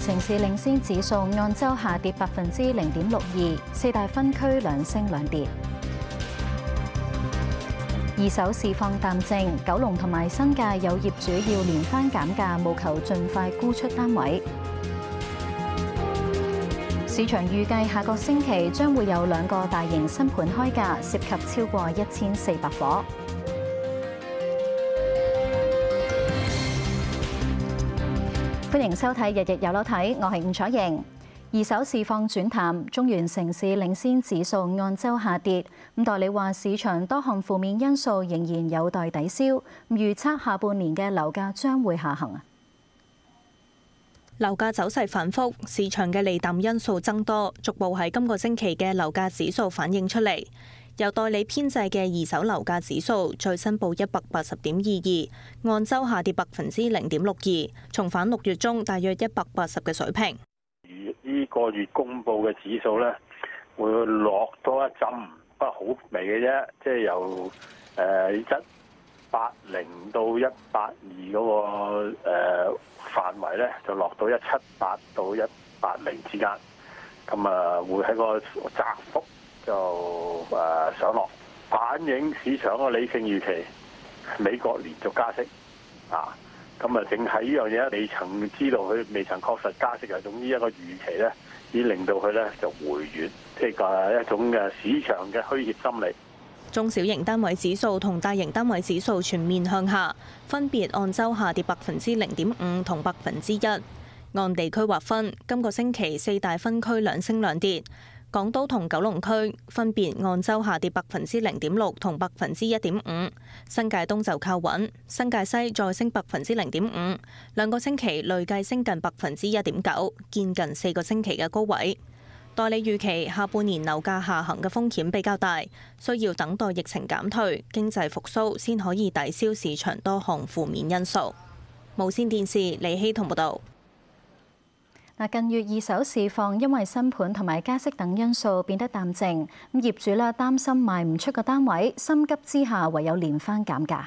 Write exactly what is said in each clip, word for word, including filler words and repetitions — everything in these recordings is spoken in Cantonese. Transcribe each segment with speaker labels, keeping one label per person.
Speaker 1: 城市領先指數按週下跌百分之零點六二，四大分區兩升兩跌。二手市況淡靜，九龍同埋新界有業主要連番減價，務求盡快沽出單位。市場預計下個星期將會有兩個大型新盤開價，涉及超過一千四百伙。歡迎收睇《日日有樓睇》，我係吳楚瑩。二手市況轉淡，中原城市領先指數按週下跌。咁代理話市場多項負面因素仍然有待抵消，預測下半年嘅樓價將會下行啊。
Speaker 2: 樓價走勢反覆，市場嘅利淡因素增多，逐步喺今個星期嘅樓價指數反映出嚟。由代理編製嘅二手樓價指數最新報一百八十點二二，按週下跌百分之零點六二，重返六月中大約一百八十嘅水平。
Speaker 3: 呢個月公布嘅指數咧，會落多一針，不過好微嘅啫，即係由誒一八零到一八二嗰個誒範圍咧，就落到一七八到一八零之間，咁啊會喺個窄幅就誒上落，反映市場個理性預期，美國連續加息啊。咁啊，淨係呢樣嘢未曾知道佢未曾確實加息嘅，總之一個預期咧，已經令到佢咧就回軟，即係個一種嘅市場嘅虛怯心理。
Speaker 2: 中小型單位指數同大型單位指數全面向下，分別按週下跌百分之零點五同百分之一。按地區劃分，今個星期四大分區兩升兩跌。港島同九龍區分別按週下跌百分之零點六同百分之一點五，新界東就靠穩，新界西再升百分之零點五，兩個星期累計升近百分之一點九，見近四個星期嘅高位。代理預期下半年樓價下行嘅風險比較大，需要等待疫情減退、經濟復甦先可以抵消市場多項負面因素。無線電視李希彤報導。
Speaker 1: 近月二手市況因為新盤同埋加息等因素變得淡靜，咁業主咧擔心賣唔出個單位，心急之下唯有連番減價。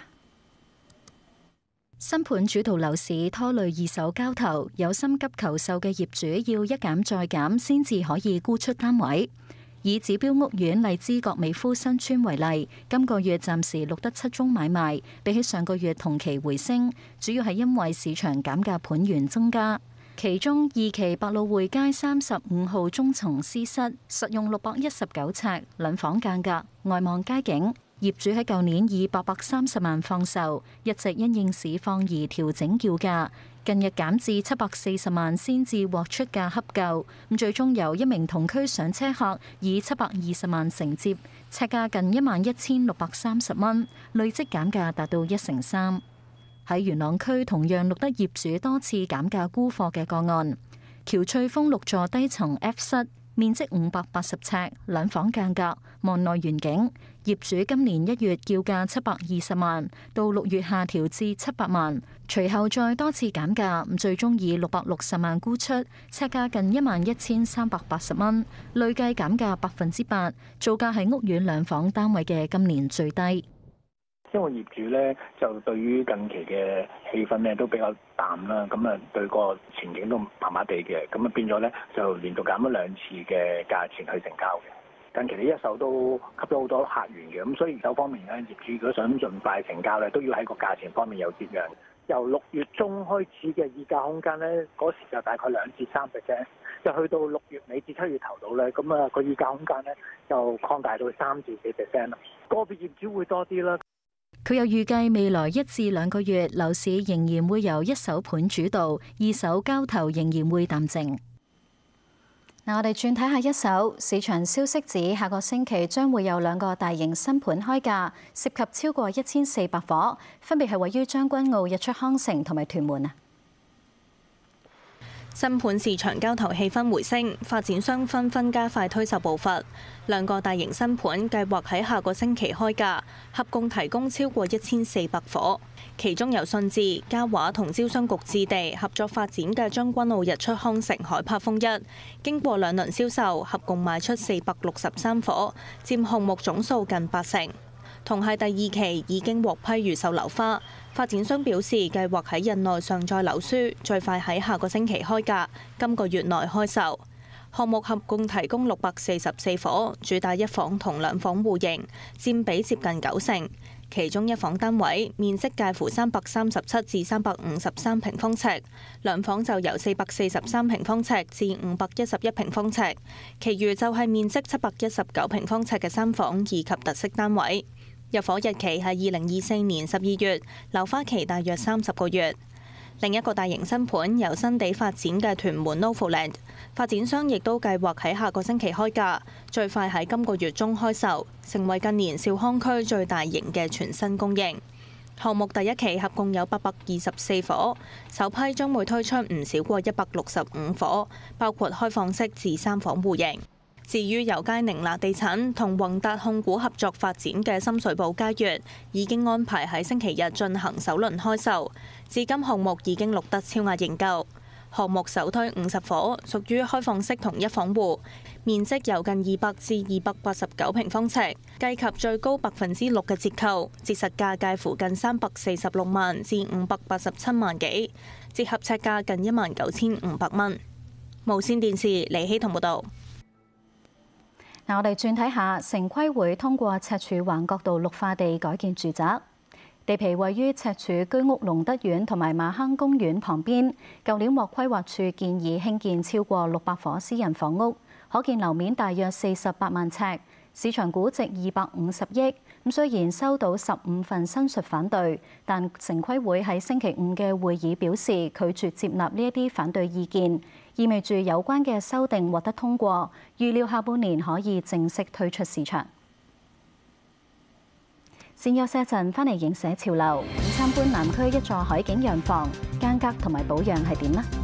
Speaker 1: 新盤主導樓市拖累二手交投，有心急求售嘅業主要一減再減先至可以沽出單位。以指標屋苑荔枝角美孚新村為例，今個月暫時錄得七宗買賣，比起上個月同期回升，主要係因為市場減價盤源增加。其中二期百老匯街三十五號中層私室實用六百一十九尺，兩房間隔，外望街景。業主喺舊年以八百三十萬放售，一直因應市況而調整叫價，近日減至七百四十萬先至獲出價洽購。咁最終由一名同區上車客以七百二十萬承接，尺價近一萬一千六百三十蚊，累積減價達到一成三。喺元朗區同樣錄得業主多次減價沽貨嘅個案，喬翠峰六座低層 F 室，面積五百八十尺，兩房間隔，望內園景。業主今年一月叫價七百二十萬，到六月下調至七百萬，隨後再多次減價，最終以六百六十萬沽出，尺價近一萬一千三百八十蚊，累計減價百分之八，造價係屋苑兩房單位嘅今年最低。
Speaker 4: 因為業主咧就對於近期嘅氣氛咧都比較淡啦，咁啊對個前景都麻麻地嘅，咁啊變咗咧就連續減咗兩次嘅價錢去成交嘅。近期呢一手都吸咗好多客源嘅，咁所以二手方面咧業主如果想盡快成交咧，都要喺個價錢方面有節約。由六月中開始嘅議價空間咧，嗰時就大概兩至三 percent，就去到六月尾至七月頭到咧，咁啊個議價空間咧就擴大到三至四 percent 啦。個別業主會多啲啦。
Speaker 1: 佢又預計未來一至兩個月樓市仍然會由一手盤主導，二手交投仍然會淡靜。嗱，我哋轉睇下一手市場消息指，下個星期將會有兩個大型新盤開價，涉及超過一千四百伙，分別係位於將軍澳日出康城同埋屯門啊。
Speaker 2: 新盤市場交投氣氛回升，發展商紛紛加快推售步伐。兩個大型新盤計劃喺下個星期開價，合共提供超過一千四百伙。其中由信置、嘉華同招商局置地合作發展嘅將軍澳日出康城海柏峰一，經過兩輪銷售，合共賣出四百六十三伙，佔項目總數近八成。 同係第二期已經獲批預售樓花。發展商表示計劃喺日內上載樓書，最快喺下個星期開價，今個月內開售。項目合共提供六百四十四伙，主打一房同兩房戶型，佔比接近九成。其中一房單位面積介乎三百三十七至三百五十三平方尺，兩房就由四百四十三平方尺至五百一十一平方尺，其餘就係面積七百一十九平方尺嘅三房以及特色單位。入伙日期係二零二四年十二月，樓花期大約三十個月。另一個大型新盤由新地發展嘅屯門 Novoland， 發展商亦都計劃喺下個星期開價，最快喺今個月中開售，成為近年兆康區最大型嘅全新供應。項目第一期合共有八百二十四伙，首批將會推出唔少過一百六十五伙，包括開放式至三房戶型。至於由佳寧立地產同宏達控股合作發展嘅深水埗佳悅，已經安排喺星期日進行首輪開售，至今項目已經錄得超額認購。項目首推五十伙，屬於開放式同一房戶，面積由近二百至二百八十九平方尺，計及最高百分之六嘅折扣，折實價介乎近三百四十六萬至五百八十七萬幾，折合尺價近一萬九千五百蚊。無線電視李希彤報導。
Speaker 1: 嗱，我哋轉睇下，城規會通過赤柱環角道綠化地改建住宅，地皮位於赤柱居屋龍德苑同埋馬坑公園旁邊。舊年獲規劃處建議興建超過六百伙私人房屋，可建樓面大約四十八萬尺，市場估值二百五十億。咁雖然收到十五份申述反對，但城規會喺星期五嘅會議表示拒絕接納呢一啲反對意見，意味住有關嘅修訂獲得通過，預料下半年可以正式推出市場。先休息一陣，翻嚟影寫潮流，參觀南區一座海景洋房，間隔同埋保養係點呢？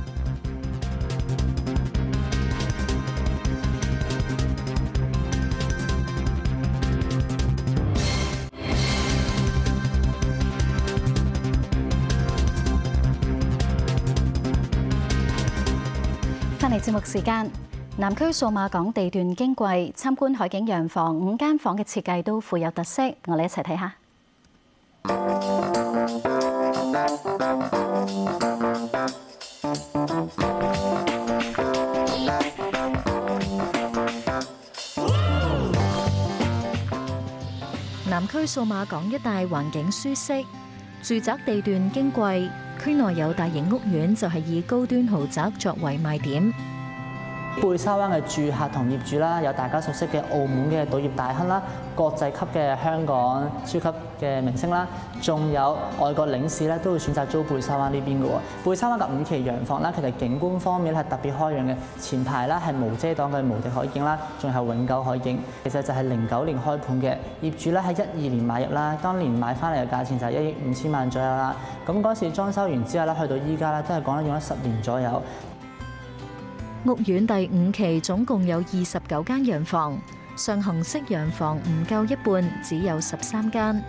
Speaker 1: 翻嚟節目時間，南區數碼港地段矜貴，參觀海景洋房，五間房嘅設計都富有特色，我哋一齊睇下。南區數碼港一帶環境舒適，住宅地段矜貴。區內有大型屋苑，就係以高端豪宅作為賣點。
Speaker 5: 貝沙灣嘅住客同業主啦，有大家熟悉嘅澳門嘅賭業大亨啦，國際級嘅香港超級嘅明星啦，仲有外國領事咧，都會選擇租貝沙灣呢邊嘅喎。貝沙灣嘅五期洋房啦，其實景觀方面係特別開揚嘅，前排啦係無遮擋嘅無敵海景啦，仲係永久海景。其實就係零九年開盤嘅，業主咧喺一二年買入啦，當年買翻嚟嘅價錢就係一億五千萬左右啦。咁嗰時裝修完之後咧，去到依家咧都係講緊用咗十年左右。
Speaker 1: 屋苑第五期總共有二十九間洋房，上行式洋房唔夠一半，只有十三間。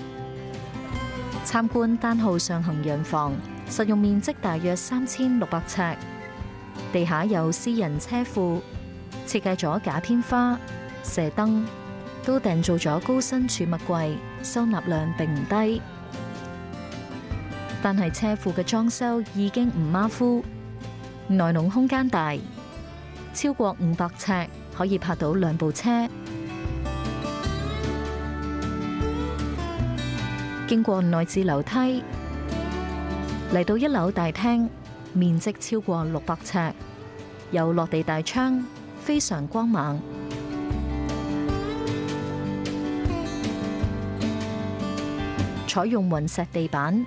Speaker 1: 參觀單號上行洋房，實用面積大約三千六百尺，地下有私人車庫，設計咗假天花、射燈，都訂做咗高身儲物櫃，收納量並唔低。但係車庫嘅裝修已經唔馬虎。內籠空間大，超過五百尺，可以泊到兩部車。經過內置樓梯，嚟到一樓大廳，面積超過六百尺，有落地大窗，非常光猛。採用雲石地板。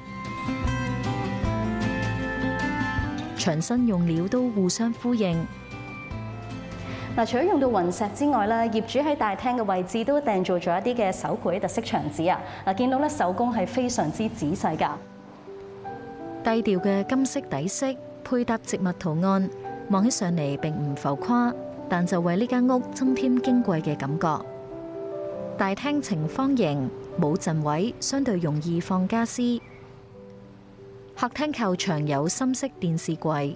Speaker 1: 牆身用料都互相呼應。嗱，除咗用到雲石之外咧，業主喺大廳嘅位置都訂做咗一啲嘅手繪特色牆紙啊！嗱，見到咧手工係非常之仔細㗎。低調嘅金色底色配搭植物圖案，望起上嚟並唔浮誇，但就為呢間屋增添矜貴嘅感覺。大廳呈方形，冇陣位，相對容易放家私。客廳靠牆有深色電視櫃。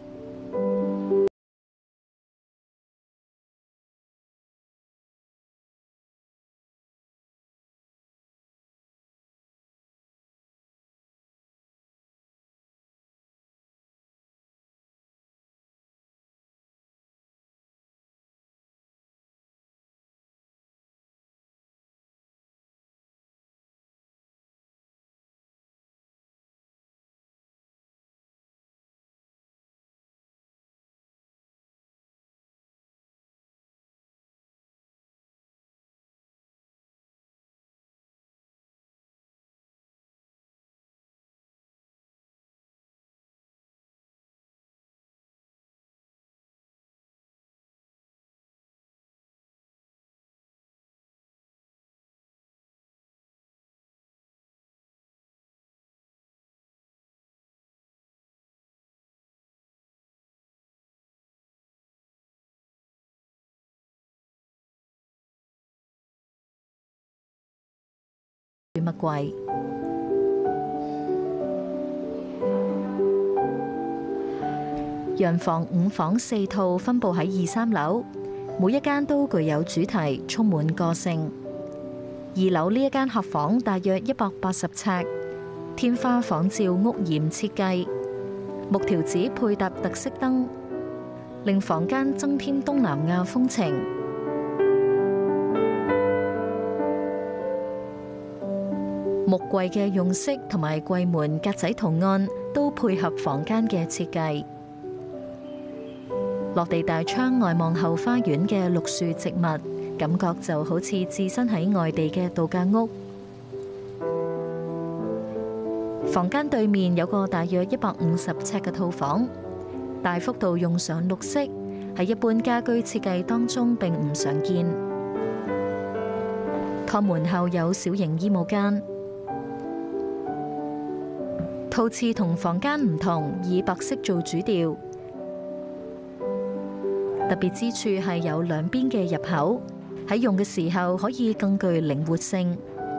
Speaker 1: 物櫃。洋房五房四套分佈喺二三樓，每一間都具有主題，充滿個性。二樓呢一間客房大約一百八十尺，天花仿照屋檐設計，木條子配搭特色燈，令房間增添東南亞風情。木櫃嘅用色同埋櫃門格仔圖案都配合房間嘅設計。落地大窗外望後花園嘅綠樹植物，感覺就好似置身喺外地嘅度假屋。房間對面有個大約一百五十尺嘅套房，大幅度用上綠色，喺一般家居設計當中並唔常見。趟門後有小型衣帽間，套廁同房間唔同，以白色做主調。特別之處係有兩邊嘅入口，喺用嘅時候可以更具靈活性。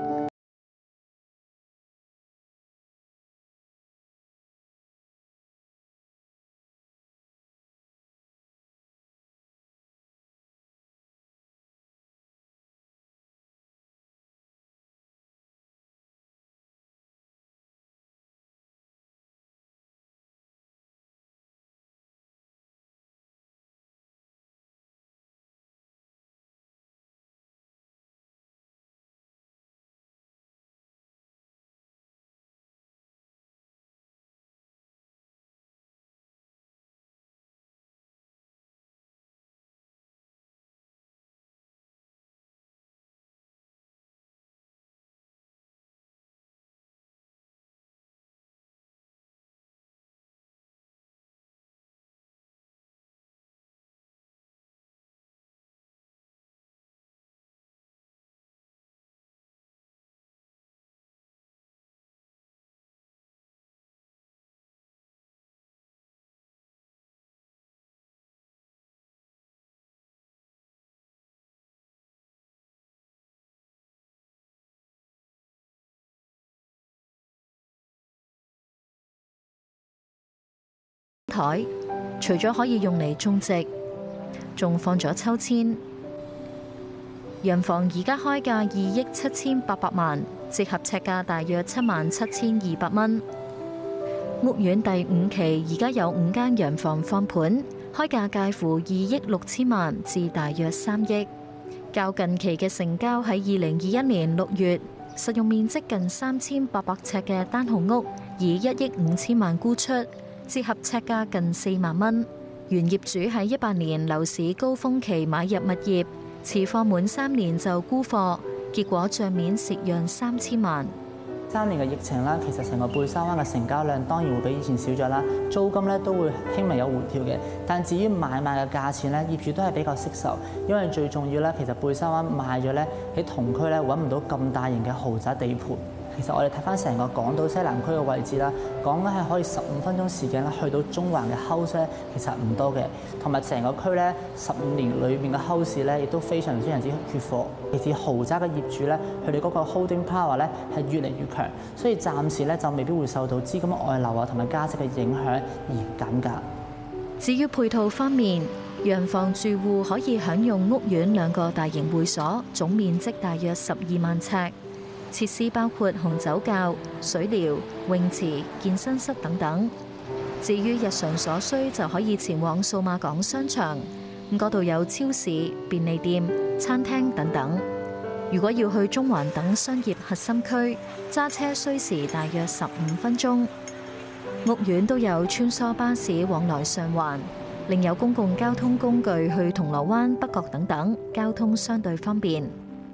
Speaker 1: 台除咗可以用嚟種植，仲放咗秋千。洋房而家開價二億七千八百萬，折合尺價大約七萬七千二百蚊。屋苑第五期而家有五間洋房放盤，開價介乎二億六千萬至大約三億。較近期嘅成交喺二零二一年六月，實用面積近三千八百尺嘅單號屋，以一億五千萬沽出。折合尺價近四萬蚊，原業主喺一八年樓市高峰期買入物業，持貨滿三年就沽貨，結果帳面蝕讓三千萬。
Speaker 5: 三年嘅疫情啦，其實成個貝沙灣嘅成交量當然會比以前少咗啦，租金咧都會輕微有回調嘅。但至於買賣嘅價錢咧，業主都係比較惜售，因為最重要咧，其實貝沙灣賣咗咧喺同區咧揾唔到咁大型嘅豪宅地盤。其實我哋睇翻成個港島西南區嘅位置啦，講緊係可以十五分鐘時間咧去到中環嘅 house 咧，其實唔多嘅。同埋成個區咧，十五年裏面嘅 house 咧，亦都非常非常之缺貨。其次豪宅嘅業主咧，佢哋嗰個 holding power 咧係越嚟越強，所以暫時咧就未必會受到資金外流啊同埋加息嘅影響而減價。
Speaker 1: 至於配套方面，洋房住戶可以享用屋苑兩個大型會所，總面積大約十二萬尺。設施包括紅酒窖、水療、泳池、健身室等等。至於日常所需，就可以前往數碼港商場，咁嗰度有超市、便利店、餐廳等等。如果要去中環等商業核心區，揸車需時大約十五分鐘。屋苑都有穿梭巴士往來上環，另有公共交通工具去銅鑼灣、北角等等，交通相對方便。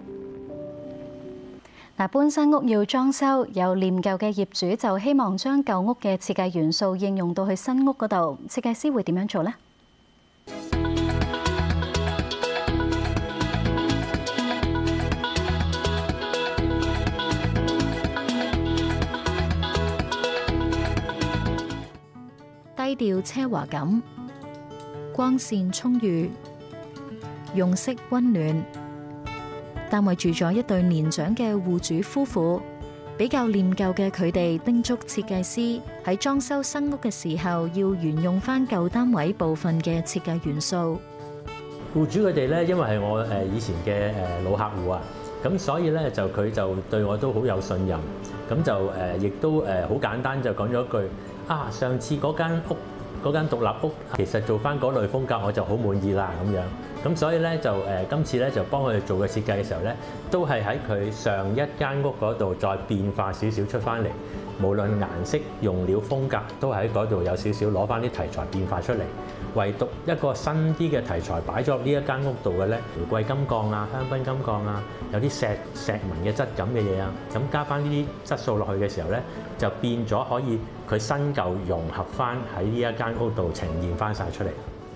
Speaker 1: 嗱，搬新屋要裝修，有念舊嘅業主就希望將舊屋嘅設計元素應用到去新屋嗰度，設計師會點樣做呢？低調奢華感，光線充裕，用色溫暖。單位住咗一對年長嘅戶主夫婦， 比較念舊嘅佢哋叮囑設計師喺裝修新屋嘅時候，要沿用翻舊單位部分嘅設計元素。
Speaker 6: 戶主佢哋咧，因為係我誒以前嘅誒老客戶啊，咁所以咧就佢就對我都好有信任，咁就誒亦都誒好簡單就講咗一句啊，上次嗰間屋嗰間獨立屋其實做翻嗰類風格我就好滿意啦咁樣，咁所以咧就誒今次咧就幫佢哋做嘅設計嘅時候咧，都係喺佢上一間屋嗰度再變化少少出翻嚟，無論顏色、用料、風格都喺嗰度有少少攞翻啲題材變化出嚟。唯獨一個新啲嘅題材擺咗入呢一間屋度嘅咧，玫瑰金鋼啊、香檳金鋼啊，有啲石石紋嘅質感嘅嘢啊，咁加翻呢啲質素落去嘅時候咧，就變咗可以佢新舊融合翻喺呢一間屋度呈現翻晒出嚟。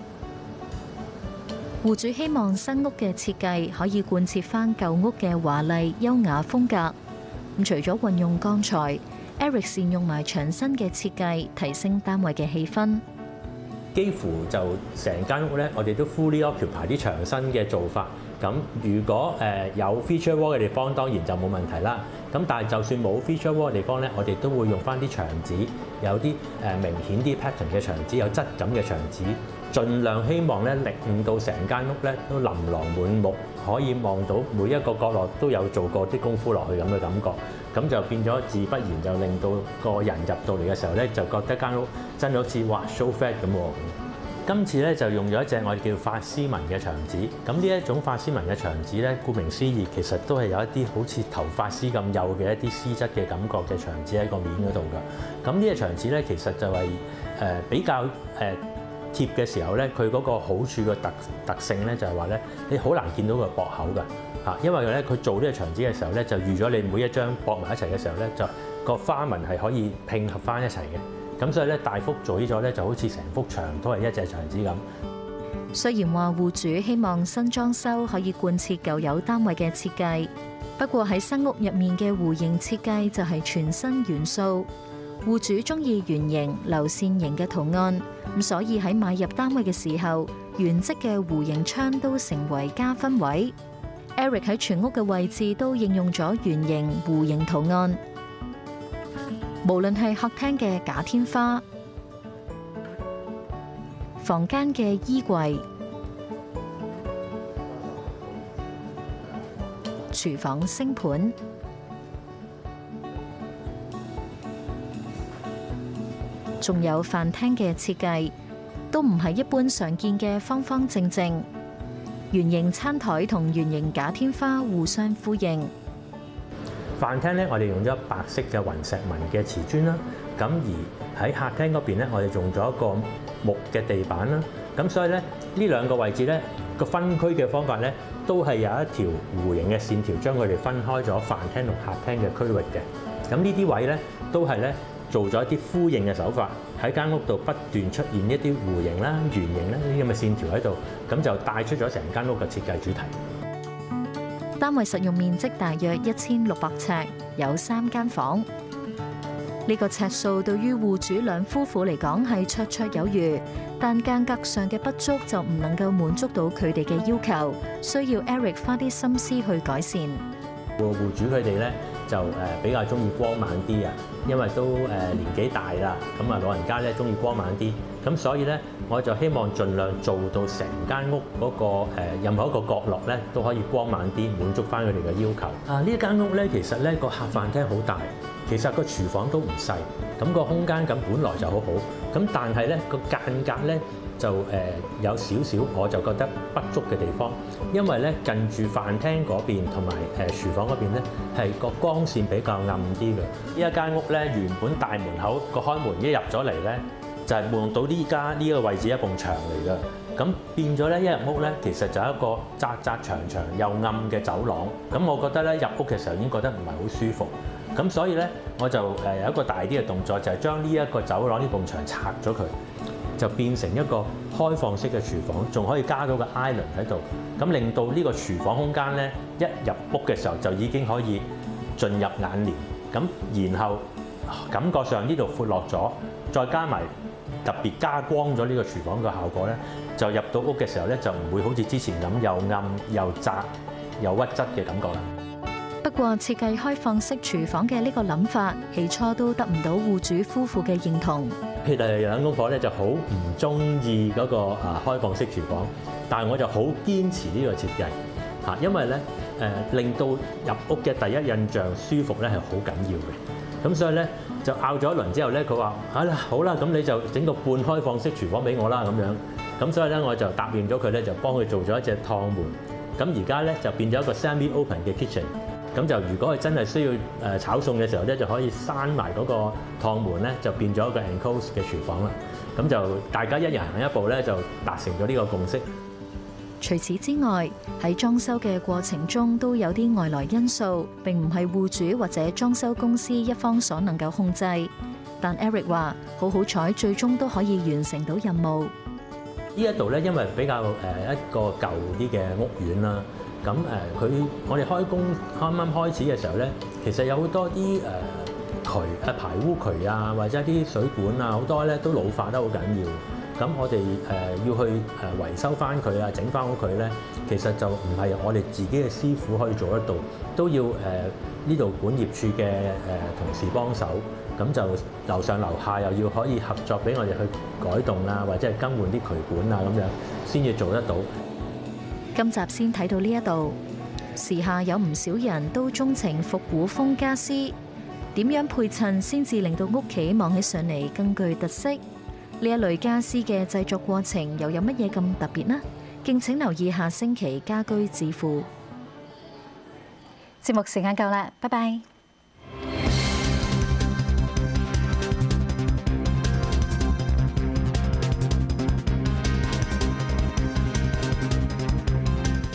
Speaker 1: 戶主希望新屋嘅設計可以貫徹翻舊屋嘅華麗優雅風格。咁除咗運用鋼材 ，Eric 善用埋牆身嘅設計，提升單位嘅氣氛。
Speaker 6: 幾乎就成間屋咧，我哋都 fully occupy 啲牆身嘅做法。咁如果誒有 feature wall 嘅地方，當然就冇問題啦。咁但係就算冇 feature wall 嘅地方咧，我哋都會用翻啲牆紙，有啲誒明顯啲 pattern 嘅牆紙，有質感嘅牆紙，盡量希望咧令到成間屋咧都琳琅滿目，可以望到每一個角落都有做過啲功夫落去咁嘅感覺。咁就變咗自不然就令到個人入到嚟嘅時候咧，就覺得間屋真係好似哇 show fat 咁喎。今次咧就用咗一隻我哋叫法絲紋嘅牆紙。咁呢一種法絲紋嘅牆紙咧，顧名思義，其實都係有一啲好似頭髮絲咁幼嘅一啲絲質嘅感覺嘅牆紙喺個面嗰度㗎。咁呢隻牆紙咧，其實就係誒比較誒貼嘅時候咧，佢嗰個好處嘅特特性咧就係話咧，你好難見到個駁口㗎。嚇，因為咧佢做呢個牆紙嘅時候咧，就預咗你每一張駁埋一齊嘅時候咧，就個花紋係可以拼合翻一齊嘅。咁所以咧大幅做咗咧，就好似成幅牆都係一隻牆紙咁。
Speaker 1: 雖然話戶主希望新裝修可以貫徹舊有單位嘅設計，不過喺新屋入面嘅弧形設計就係全新元素。戶主中意圓形、流線型嘅圖案，咁所以喺買入單位嘅時候，原跡嘅弧形窗都成為加分位。Eric 喺全屋嘅位置都應用咗圓形、弧形圖案，無論係客廳嘅假天花、房間嘅衣櫃、廚房星盤，仲有飯廳嘅設計，都唔係一般常見嘅方方正正。圓形餐台同圓形假天花互相呼應。
Speaker 6: 飯廳咧，我哋用咗白色嘅雲石紋嘅瓷磚啦。咁而喺客廳嗰邊咧，我哋用咗一個木嘅地板啦。咁所以咧，呢兩個位置咧個分區嘅方法咧，都係有一條弧形嘅線條將佢哋分開咗飯廳同客廳嘅區域嘅。咁呢啲位咧，都係咧做咗一啲呼應嘅手法，喺間屋度不斷出現一啲弧形啦、圓形啦呢啲咁嘅線條喺度，咁就帶出咗成間屋嘅設計主題。
Speaker 1: 單位實用面積大約一千六百尺，有三間房。呢個尺數對於戶主兩夫婦嚟講係綽綽有餘，但間隔上嘅不足就唔能夠滿足到佢哋嘅要求，需要 Eric 花啲心思去改善。
Speaker 6: 個戶主佢哋咧就誒比較中意光猛啲啊，因為都誒年紀大啦，咁啊老人家咧中意光猛啲，咁所以咧我就希望盡量做到成間屋嗰個誒任何一個角落咧都可以光猛啲，滿足翻佢哋嘅要求。啊呢一間屋咧其實咧個客飯廳好大，其實個廚房都唔細，咁個空間感本來就好好，咁但係咧個間隔咧就誒有少少我就覺得不足嘅地方，因為咧近住飯廳嗰邊同埋誒廚房嗰邊咧係個光線比較暗啲嘅。呢一間屋咧原本大門口個開門一入咗嚟咧，就係望到呢家呢個位置一埲牆嚟嘅。咁變咗咧一入屋咧，其實就係一個窄窄長長又暗嘅走廊。咁我覺得咧入屋嘅時候已經覺得唔係好舒服。咁所以咧我就誒有一個大啲嘅動作，就係將呢一個走廊呢埲牆拆咗佢，就變成一個開放式嘅廚房，仲可以加到個 island 喺度，咁令到呢個廚房空間咧一入屋嘅時候就已經可以進入眼簾，咁然後感覺上呢度闊落咗，再加埋特別加光咗呢個廚房嘅效果咧，就入到屋嘅時候咧就唔會好似之前咁又暗又窄又屈質嘅感覺啦。
Speaker 1: 不過設計開放式廚房嘅呢個諗法，起初都得唔到戶主夫婦嘅認同。
Speaker 6: 佢哋兩公婆咧就好唔中意嗰個啊開放式廚房，但係我就好堅持呢個設計嚇，因為咧誒令到入屋嘅第一印象舒服咧係好緊要嘅。咁所以咧就拗咗一輪之後咧，佢話啊啦好啦，咁你就整個半開放式廚房俾我啦咁樣。咁所以咧我就答應咗佢咧，就幫佢做咗一隻趟門。咁而家咧就變咗一個 semi-open 嘅 kitchen。咁就如果佢真係需要誒炒餸嘅時候咧，就可以閂埋嗰個趟門咧，就變咗一個 enclosed 嘅廚房啦。咁就大家一人行一步咧，就達成咗呢個共識。
Speaker 1: 除此之外，喺裝修嘅過程中都有啲外來因素，並唔係戶主或者裝修公司一方所能夠控制。但 Eric 話：好好彩，最終都可以完成到任務。
Speaker 6: 呢一度咧，因為比較誒一個舊啲嘅屋苑啦。咁誒，佢我哋開工啱啱開始嘅時候咧，其實有好多啲誒渠啊排污渠啊，或者啲水管啊，好多咧都老化得好緊要。咁我哋誒要去誒維修翻佢啊，整翻好佢咧，其實就唔係我哋自己嘅師傅可以做得到，都要誒呢度管業處嘅誒同事幫手。咁就樓上樓下又要可以合作俾我哋去改動啊，或者係更換啲渠管啊，咁樣先至做得到。
Speaker 1: 今集先睇到呢一度，時下有唔少人都鍾情復古風家私，點樣配襯先至令到屋企望起上嚟更具特色？呢一類家私嘅製作過程又有乜嘢咁特別呢？敬請留意下星期家居致富。節目時間夠啦，拜拜。